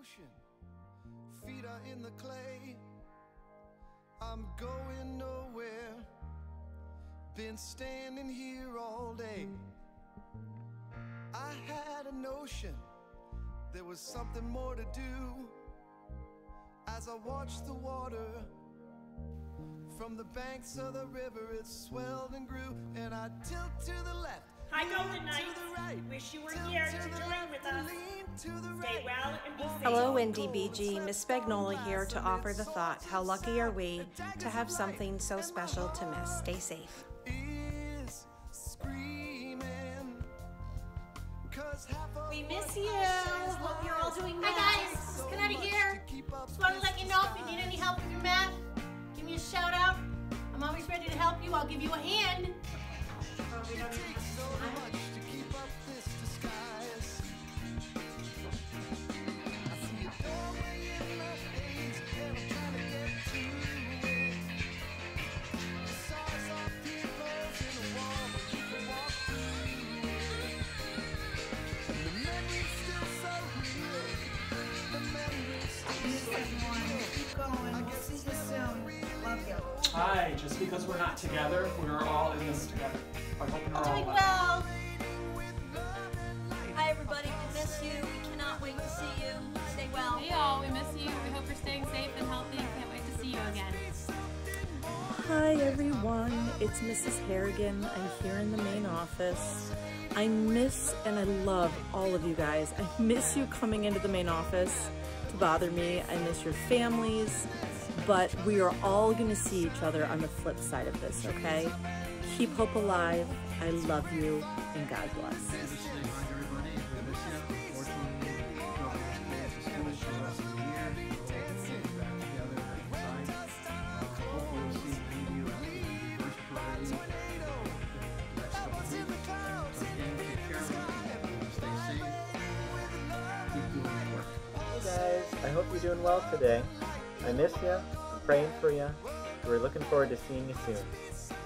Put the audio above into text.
ocean, feet are in the clay. I'm going nowhere, been standing here all day. I had a notion there was something more to do. As I watched the water from the banks of the river, it swelled and grew, and I tilt to the left. Hi, Golden Knights. Right. Wish you were here to join with us. Stay well and be safe. Hello, Wendy BG. Miss Spagnola here to offer the thought, how lucky are we to have something so special to miss. Stay safe. We miss you. Hope you're all doing well. Hi guys, just got out of here. Just want to let you know if you need any help with your math, give me a shout out. I'm always ready to help you. I'll give you a hand. Hi, just because we're not together, we're all in this together. I hope you're all doing well. Hi everybody, we miss you. We cannot wait to see you. Stay well. Hey y'all, we miss you. We hope you're staying safe and healthy and can't wait to see you again. Hi everyone, it's Mrs. Harrigan. I'm here in the main office. I miss and I love all of you guys. I miss you coming into the main office to bother me. I miss your families. But we are all going to see each other on the flip side of this, okay? Keep hope alive. I love you, and God bless. Hey guys, I hope you're doing well today. I miss you, I'm praying for you, we're looking forward to seeing you soon.